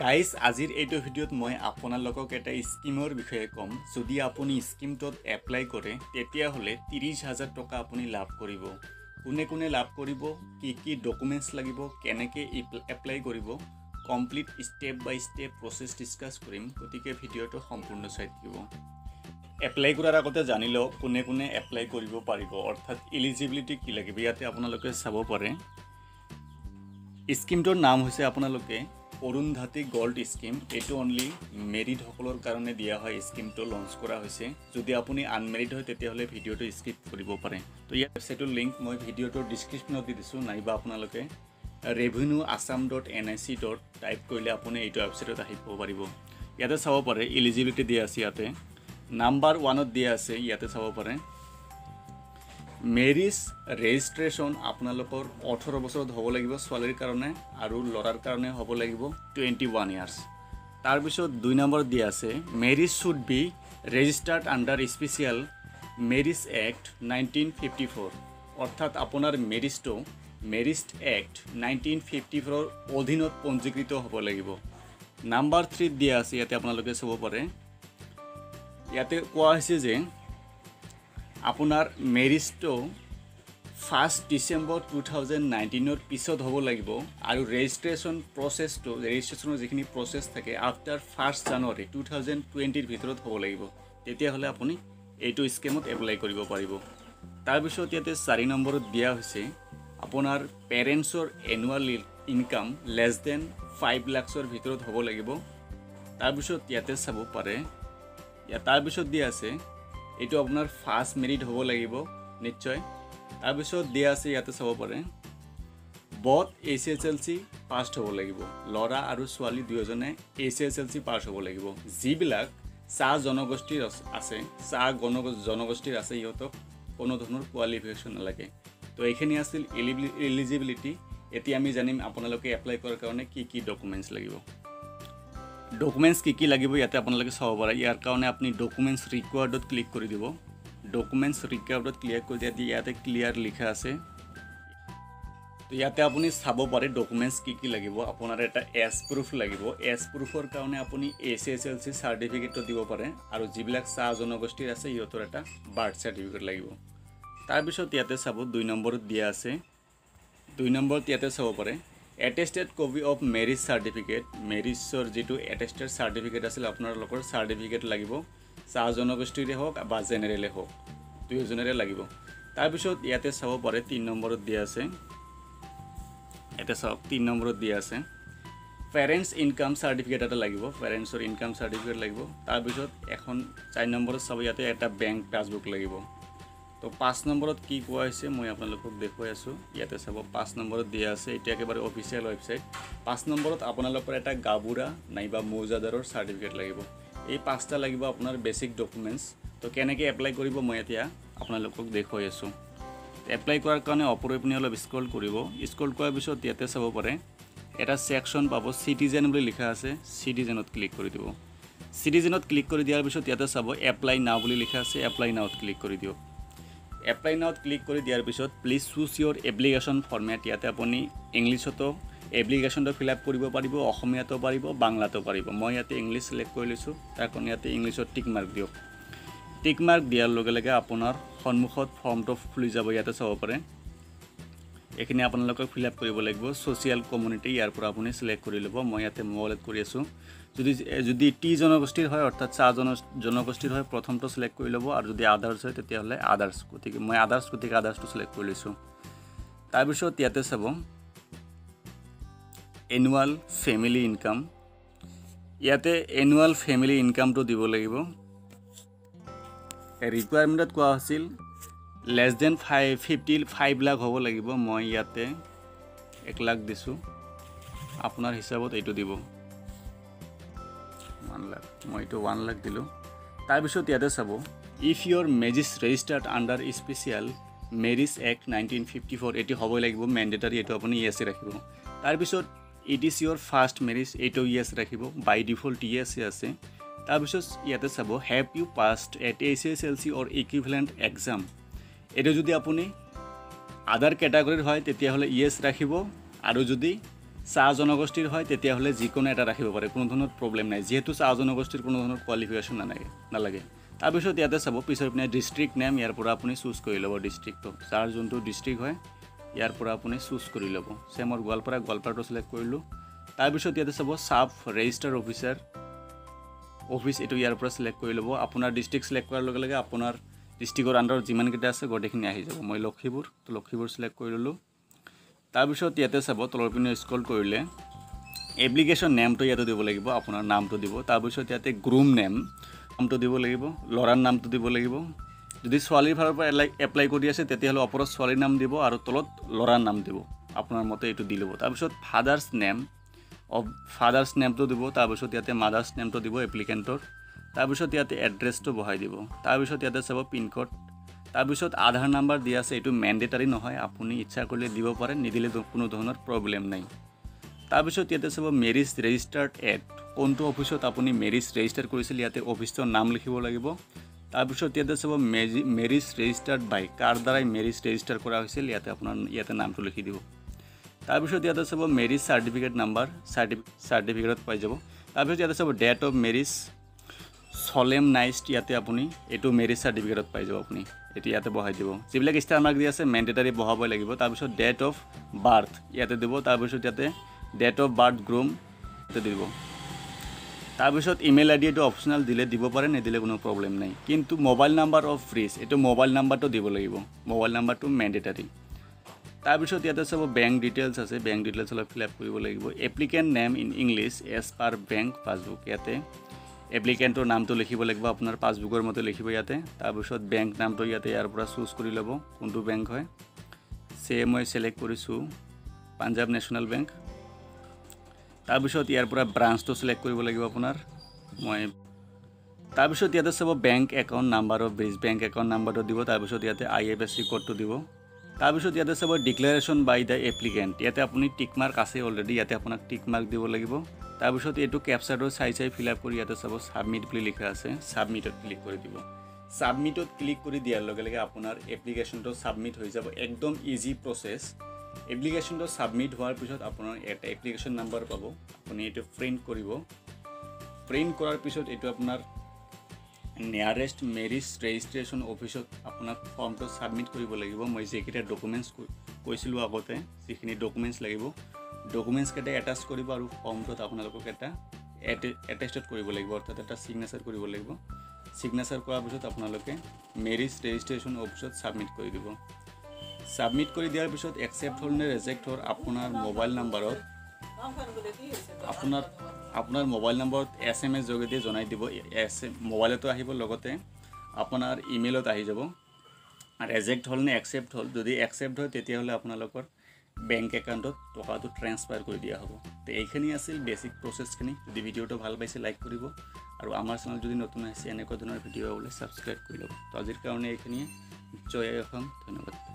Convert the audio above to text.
Guys আজিৰ এইটো ভিডিঅ'ত মই আপোনালোকক এটা স্কিমৰ বিষয়ে ক'ম। যদি আপুনি স্কিমটোত এপ্লাই কৰে তেতিয়াহ'লে 30,000 টকা আপুনি লাভ কৰিব। কোনে কোনে লাভ কৰিব, কি ডকুমেণ্টছ লাগিব, কেনেকৈ এপ্লাই কৰিব, complete step by step process discuss কৰিম। গতিকে ভিডিঅ'টো সম্পূৰ্ণ চাই থাকিব। এপ্লাই কৰাৰ আগতে জানি লওক কোনে কোনে এপ্লাই কৰিব পাৰিব, অৰ্থাৎ এলিজিবিলিটি কি লাগিব। ইয়াতে আপোনালোকে চাব পাৰে স্কিমটোৰ নাম হৈছে আপোনালোকে অৰুন্ধতী গল্ড স্কিম। এইটো অনলি মেৰিডসকলৰ কাৰণে দিয়া হয়। স্কিমটো লঞ্চ কৰা হৈছে। যদি আপুনি আনমেৰিড হয় তেতিয়াহ'লে ভিডিঅ'টো স্কিপ কৰিব পাৰে। তো ইয়াৰ ৱেবছাইটৰ লিংক মই ভিডিঅ'টোৰ ডিছক্ৰিপশ্যনত দি দিছোঁ, নাইবা আপোনালোকে revenue.assam.nic. টাইপ কৰিলে আপুনি এইটো ৱেবছাইটত আহিব পাৰিব। ইয়াতে চাব পাৰে এলিজিবিলিটি দিয়া আছে। ইয়াতে নাম্বাৰ 1ত দিয়া আছে। ইয়াতে চাব পাৰে মেৰিজ ৰেজিষ্ট্ৰেশ্যন আপোনালোকৰ 18 বছৰত হ'ব লাগিব ছোৱালীৰ কাৰণে, আৰু ল'ৰাৰ কাৰণে হ'ব লাগিব 21 ইয়াৰ্ছ। তাৰপিছত 2 নম্বৰত দিয়া আছে marriage should be registered under special marriage act 1954, অৰ্থাৎ আপোনাৰ মেৰিজটো মেৰিজ এক্ট 1954ৰ অধীনত পঞ্জীকৃত হ'ব লাগিব। নাম্বাৰ 3ত দিয়া আছে। ইয়াতে আপোনালোকে চাব পাৰে ইয়াতে কোৱা হৈছে যে আপোনাৰ মেৰিজটো 1 ডিচেম্বৰ 2019ৰ পিছত হ'ব লাগিব, আৰু ৰেজিষ্ট্ৰেশ্যনৰ যিখিনি প্ৰচেছ থাকে আফটাৰ 1 জানুৱাৰী 2020ৰ ভিতৰত হ'ব লাগিব। তেতিয়াহ'লে আপুনি এইটো স্কিমত এপ্লাই কৰিব পাৰিব। তাৰপিছত ইয়াতে 4 নম্বৰত দিয়া হৈছে আপোনাৰ পেৰেণ্টছৰ এনুৱেল ইনকাম লেছ দেন 5 লাখছৰ ভিতৰত হ'ব লাগিব। তাৰপিছত ইয়াতে চাব পাৰে তাৰপিছত দিয়া আছে এইটো আপোনাৰ ফাৰ্ষ্ট মেৰিড হ'ব লাগিব নিশ্চয়। তাৰপিছত দিয়া আছে ইয়াতে চাব পাৰে বথ HSLC পাছ হ'ব লাগিব। ল'ৰা আৰু ছোৱালী দুয়োজনে HSLC পাছ হ'ব লাগিব। যিবিলাক চাহ জনগোষ্ঠীৰ আছে সিহঁতক কোনো ধৰণৰ কোৱালিফিকেশ্যন নালাগে। তো এইখিনি আছিল এলিজিবিলিটি। এতিয়া আমি জানিম আপোনালোকে এপ্লাই কৰাৰ কাৰণে কি ডকুমেণ্টছ লাগিব। ডকুমেণ্টছ কি লাগিব ইয়াতে আপোনালোকে চাব পাৰে। ইয়াৰ কাৰণে আপুনি ডকুমেণ্টছ ৰিকুৱাৰ্ডত ক্লিক কৰি দিব। ডকুমেণ্টছ ৰিকুৱাৰ্ডত ক্লিক কৰি দিয়া ইয়াতে ক্লিয়াৰ লিখা আছে। তো ইয়াতে আপুনি চাব পাৰে ডকুমেণ্টছ কি লাগিব। আপোনাৰ এটা এজ প্ৰুফ লাগিব। এজ প্ৰুফৰ কাৰণে আপুনি HSLC চাৰ্টিফিকেটটো দিব পাৰে, আৰু যিবিলাক চাহ জনগোষ্ঠীৰ আছে সিহঁতৰ এটা বাৰ্থ চাৰ্টিফিকেট লাগিব। তাৰপিছত ইয়াতে চাব 2 নম্বৰত দিয়া আছে। 2 নম্বৰত ইয়াতে চাব পাৰে attested copy of marriage certificate. মেৰিজৰ যিটো এটেষ্টেড চাৰ্টিফিকেট আছিল আপোনালোকৰ চাৰ্টিফিকেট লাগিব, চাহ জনগোষ্ঠীৰে হওক বা জেনেৰেলে হওক, দুয়োজনেৰে লাগিব। তাৰপিছত ইয়াতে চাব পাৰে 3 নম্বৰত দিয়া আছে। ইয়াতে চাওক 3 নম্বৰত দিয়া আছে পেৰেণ্টছ ইনকাম চাৰ্টিফিকেট এটা লাগিব, পেৰেণ্টছৰ ইনকাম চাৰ্টিফিকেট লাগিব। তাৰপিছত 4 নম্বৰত চাব ইয়াতে এটা বেংক পাছবুক লাগিব। তো 5 নম্বৰত কি কোৱা হৈছে মই আপোনালোকক দেখুৱাই আছোঁ। ইয়াতে চাব 5 নম্বৰত দিয়া আছে, এইটো একেবাৰে অফিচিয়েল ৱেবছাইট। 5 নম্বৰত আপোনালোকৰ এটা গাবুৰা নাইবা মৌজাদাৰৰ চাৰ্টিফিকেট লাগিব। এই 5টা লাগিব আপোনাৰ বেছিক ডকুমেণ্টছ। তো কেনেকৈ এপ্লাই কৰিব মই এতিয়া আপোনালোকক দেখুৱাই আছোঁ। এপ্লাই কৰাৰ কাৰণে ওপৰে পিনে অলপ স্ক্ৰল কৰিব। স্ক্ৰল কৰাৰ পিছত ইয়াতে চাব পাৰে এটা ছেকশ্যন পাব চিটিজেন বুলি লিখা আছে। চিটিজেনত ক্লিক কৰি দিব। চিটিজেনত ক্লিক কৰি দিয়াৰ পিছত ইয়াতে চাব এপ্লাই নাও বুলি লিখা আছে। এপ্লাই নাওত ক্লিক কৰি দিয়ক। এপ্লাই নাওত ক্লিক কৰি দিয়াৰ পিছত please choose your application format. ইয়াতে আপুনি ইংলিছতো এপ্লিকেশ্যনটো ফিল আপ কৰিব পাৰিব, অসমীয়াতো পাৰিব, বাংলাতো পাৰিব। মই ইয়াতে ইংলিছ চিলেক্ট কৰি লৈছোঁ। তাৰ কাৰণে ইয়াতে ইংলিছত টিক মাৰ্ক দিয়ক। টিক মাৰ্ক দিয়াৰ লগে লগে আপোনাৰ সন্মুখত ফৰ্মটো খুলি যাব। ইয়াতে চাব পাৰে এইখিনি আপোনালোকে ফিল আপ কৰিব লাগিব। ছ'চিয়েল কমিউনিটি ইয়াৰ পৰা আপুনি চিলেক্ট কৰি ল'ব। মই ইয়াতে মোবাইলত কৰি আছোঁ। যদি টি জনগোষ্ঠীৰ হয় অৰ্থাৎ চাহ জনগোষ্ঠীৰ হয় প্ৰথমটো চিলেক্ট কৰি ল'ব, আৰু যদি আদাৰ্ছ হয় তেতিয়াহ'লে আদাৰ্ছ। গতিকে মই আদাৰ্ছটো চিলেক্ট কৰি লৈছোঁ। তাৰপিছত ইয়াতে চাব এনুৱেল ফেমিলি ইনকাম। ইয়াতে এনুৱেল ফেমিলি ইনকামটো দিব লাগিব। ৰিকুৱাৰমেণ্টত কোৱা হৈছিল লেছ দেন 5 লাখ হ'ব লাগিব। মই ইয়াতে 1 লাখ দিছোঁ। আপোনাৰ হিচাপত এইটো দিব 1 লাখ। মই এইটো 1 লাখ দিলোঁ। তাৰপিছত ইয়াতে চাব if your marriage registered under special marriage act 1954, এইটো হ'বই লাগিব মেণ্ডেটাৰী। এইটো আপুনি ইয়েছে ৰাখিব। তাৰপিছত it is your first marriage, এইটো ইয়েছ ৰাখিব। বাই ডিফল্ট ইয়েছে আছে। তাৰপিছত ইয়াতে চাব have you passed at HSLC or equivalent exam. এইটো যদি আপুনি আদাৰ কেটাগৰীৰ হয় তেতিয়াহ'লে ইয়েছ ৰাখিব, আৰু যদি চাহ জনগোষ্ঠীৰ হয় তেতিয়াহ'লে যিকোনো এটা ৰাখিব পাৰে, কোনো ধৰণৰ প্ৰব্লেম নাই, যিহেতু চাহ জনগোষ্ঠীৰ কোনো ধৰণৰ কোৱালিফিকেশ্যন নালাগে। তাৰপিছত ইয়াতে চাব পিছৰ পিনে ডিষ্ট্ৰিক্ট নেম, ইয়াৰ পৰা আপুনি চুজ কৰি ল'ব ডিষ্ট্ৰিক্টটো, যাৰ যোনটো ডিষ্ট্ৰিক্ট হয় ইয়াৰ পৰা আপুনি চুজ কৰি ল'ব। মোৰ গোৱালপাৰাটো চিলেক্ট কৰিলোঁ। তাৰপিছত ইয়াতে চাব চাব ৰেজিষ্টাৰ অফিচ, এইটো ইয়াৰ পৰা চিলেক্ট কৰি ল'ব। আপোনাৰ ডিষ্ট্ৰিক্ট চিলেক্ট কৰাৰ লগে লগে আপোনাৰ ডিষ্ট্ৰিক্টৰ আণ্ডাৰত যিমানকেইটা আছে গোটেইখিনি আহি যাব। মই লক্ষীপুৰ চিলেক্ট কৰি ল'লোঁ। তাৰপিছত ইয়াতে চাব তলৰ পিনে স্ক্ৰল কৰিলে এপ্লিকেশ্যন নেমটো ইয়াতে দিব লাগিব, আপোনাৰ নামটো দিব। তাৰপিছত ইয়াতে গ্ৰুম নামটো দিব লাগিব, ল'ৰাৰ নামটো দিব লাগিব। যদি ছোৱালীৰ ফালৰ পৰা এপ্লাই কৰি আছে তেতিয়াহ'লে ওপৰত ছোৱালীৰ নাম দিব আৰু তলত ল'ৰাৰ নাম দিব, আপোনাৰ মতে এইটো দি ল'ব। তাৰপিছত ফাদাৰ্ছ নেমটো দিব। তাৰপিছত ইয়াতে মাদাৰ্ছ নেমটো দিব এপ্লিকেণ্টৰ। তাৰপিছত ইয়াতে এড্ৰেছটো বহাই দিব। তাৰপিছত ইয়াতে চাব পিনক'ড। তাৰপিছত আধাৰ নাম্বাৰ দিয়া আছে, এইটো মেণ্ডেটাৰী নহয়, আপুনি ইচ্ছা কৰিলে দিব পাৰে, নিদিলে কোনো ধৰণৰ প্ৰব্লেম নাই। তাৰপিছত ইয়াতে চাব মেৰিজ ৰেজিষ্টাৰ্ড এট, কোনটো অফিচত আপুনি মেৰিজ ৰেজিষ্টাৰ কৰিছিল ইয়াতে অফিচটোৰ নাম লিখিব লাগিব। তাৰপিছত ইয়াতে চাব মেৰিজ ৰেজিষ্টাৰ্ড বাই, কাৰ দ্বাৰাই মেৰিজ ৰেজিষ্টাৰ কৰা হৈছিল ইয়াতে নামটো লিখি দিব। তাৰপিছত ইয়াতে চাব মেৰিজ চাৰ্টিফিকেট নাম্বাৰ, চাৰ্টিফিকেটত পাই যাব। তাৰপিছত ইয়াতে চাব ডেট অফ মেৰিজ সলেমনাইজড, ইয়াতে আপুনি এইটো মেৰিজ চাৰ্টিফিকেটত পাই যাব, আপুনি এইটো ইয়াতে বহাই দিব। যিবিলাক ষ্টাৰ মাৰ্ক দি আছে মেণ্ডেটাৰী বহাবই লাগিব। তাৰপিছত ডেট অফ বাৰ্থ ইয়াতে দিব। তাৰপিছত ইয়াতে ডেট অফ বাৰ্থ গ্ৰুম ইয়াতে দিব। তাৰপিছত ইমেইল আইডি এইটো অপশ্যনেল, দিলে দিব পাৰে, নিদিলে কোনো প্ৰব্লেম নাই। কিন্তু মোবাইল নাম্বাৰ অফ ফ্ৰিজ, এইটো মোবাইল নাম্বাৰটো দিব লাগিব, মোবাইল নাম্বাৰটো মেণ্ডেটাৰী। তাৰপিছত ইয়াতে চাব বেংক ডিটেইলছ আছে, বেংক ডিটেইলছ অলপ ফিল আপ কৰিব লাগিব। Applicant name in English as per bank passbook, ইয়াতে এপ্লিকেণ্টৰ নামটো লিখিব লাগিব, আপোনাৰ পাছবুকৰ মতে লিখিব ইয়াতে। তাৰপিছত বেংক নামটো ইয়াতে ইয়াৰ পৰা চুজ কৰি ল'ব, কোনটো বেংক হয়। মই চিলেক্ট কৰিছোঁ পাঞ্জাৱ নেশ্যনেল বেংক। তাৰপিছত ইয়াৰ পৰা ব্ৰাঞ্চটো চিলেক্ট কৰিব লাগিব আপোনাৰ। তাৰপিছত ইয়াতে চাব bank account number of bride, bank account নাম্বাৰটো দিব। তাৰপিছত ইয়াতে IFSC কোডটো দিব। তাৰপিছত ইয়াতে চাব ডিক্লেৰেশ্যন বাই দ্য এপ্লিকেণ্ট, ইয়াতে আপুনি টিক মাৰ্ক আছে অলৰেডি, ইয়াতে আপোনাক টিক মাৰ্ক দিব লাগিব। তাৰপিছত এইটো কেপচাৰটো চাই ফিল আপ কৰি ইয়াতে চাব ছাবমিট বুলি লিখা আছে, ছাবমিটত ক্লিক কৰি দিব। ছাবমিটত ক্লিক কৰি দিয়াৰ লগে লগে আপোনাৰ এপ্লিকেশ্যনটো ছাবমিট হৈ যাব, একদম ইজি প্ৰচেছ। এপ্লিকেশ্যনটো ছাবমিট হোৱাৰ পিছত আপোনাৰ এটা এপ্লিকেশ্যন নাম্বাৰ পাব, আপুনি এইটো প্ৰিণ্ট কৰিব। প্ৰিণ্ট কৰাৰ পিছত এইটো আপোনাৰ নিয়াৰেষ্ট মেৰিজ ৰেজিষ্ট্ৰেশ্যন অফিচত আপোনাক ফৰ্মটো ছাবমিট কৰিব লাগিব। মই যিকেইটা ডকুমেণ্টছ কৈছিলোঁ আগতে, যিখিনি ডকুমেণ্টছ লাগিব, ডকুমেণ্টছকেইটা এটাচ কৰিব আৰু ফৰ্মটোত আপোনালোকক এটা এটেষ্টেড কৰিব লাগিব, অৰ্থাৎ এটা ছিগনেচাৰ কৰিব লাগিব। ছিগনেচাৰ কৰাৰ পিছত আপোনালোকে মেৰিজ ৰেজিষ্ট্ৰেশ্যন অফিচত ছাবমিট কৰি দিব। ছাবমিট কৰি দিয়াৰ পিছত একচেপ্ট হ'ল নে ৰিজেক্ট হ'ল আপোনাৰ মোবাইল নাম্বাৰত SMS যোগেদি জনাই দিব। মোবাইলতো আহিব, লগতে আপোনাৰ ইমেইলত আহি যাব ৰিজেক্ট হ'ল নে একচেপ্ট হ'ল। যদি একচেপ্ট হয় তেতিয়াহ'লে আপোনালোকৰ বেংক একাউণ্টত টকাটো ট্ৰেন্সফাৰ কৰি দিয়া হ'ব। তো এইখিনি আছিল বেছিক প্ৰচেছখিনি। যদি ভিডিঅ'টো ভাল পাইছে লাইক কৰিব, আৰু আমাৰ চেনেল যদি নতুন আহিছে এনেকুৱা ধৰণৰ ভিডিঅ' হ'লে ছাবস্ক্ৰাইব কৰি ল'ব। তো আজিৰ কাৰণে এইখিনিয়ে। জয় অসম, ধন্যবাদ।